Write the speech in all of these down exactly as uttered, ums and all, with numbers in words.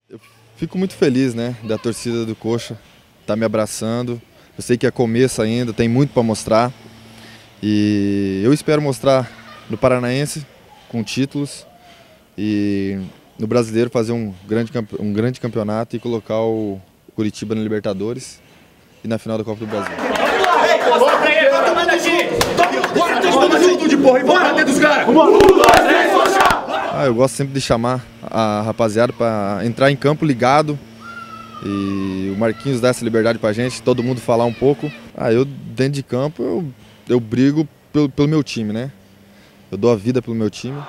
Eu fico muito feliz, né, da torcida do Coxa estar me abraçando. Eu sei que é começo ainda, tem muito para mostrar. E eu espero mostrar no Paranaense com títulos e no Brasileiro fazer um grande, um grande campeonato e colocar o Curitiba na Libertadores e na final da Copa do Brasil. Ah, eu gosto sempre de chamar a rapaziada para entrar em campo ligado e o Marquinhos dá essa liberdade pra gente, todo mundo falar um pouco. Ah, eu dentro de campo eu, eu brigo pelo, pelo meu time, né? Eu dou a vida pelo meu time.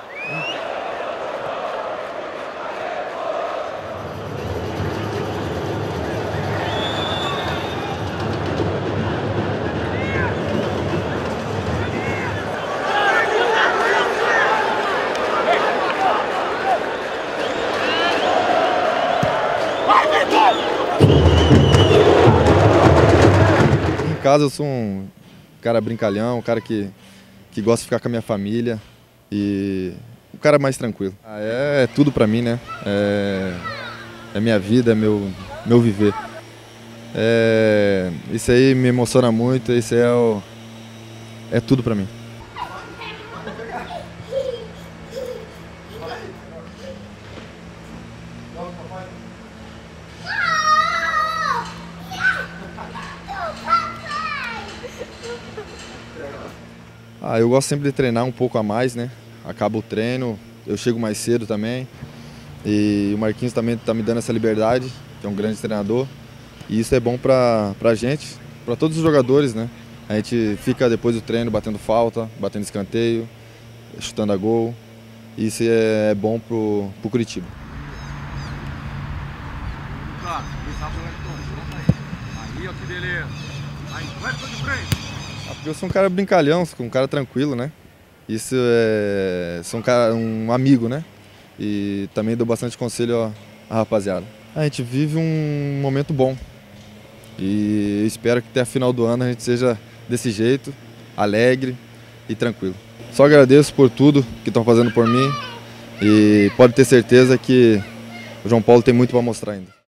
Em casa eu sou um cara brincalhão, um cara que, que gosta de ficar com a minha família e um cara mais tranquilo. Ah, é, é tudo pra mim, né? É, é minha vida, é meu, meu viver. É, isso aí me emociona muito, isso aí é, o, é tudo pra mim. Ah, eu gosto sempre de treinar um pouco a mais, né? Acaba o treino, eu chego mais cedo também. E o Marquinhos também está me dando essa liberdade, que é um grande treinador. E isso é bom para a gente, para todos os jogadores, né? A gente fica depois do treino batendo falta, batendo escanteio, chutando a gol. E isso é bom pro, pro Curitiba. Aí, ó, que beleza. Aí, vai de frente. Eu sou um cara brincalhão, um cara tranquilo, né? Isso é... sou um, cara, um amigo, né? E também dou bastante conselho à rapaziada. A gente vive um momento bom e espero que até a final do ano a gente seja desse jeito, alegre e tranquilo. Só agradeço por tudo que estão fazendo por mim e pode ter certeza que o João Paulo tem muito para mostrar ainda.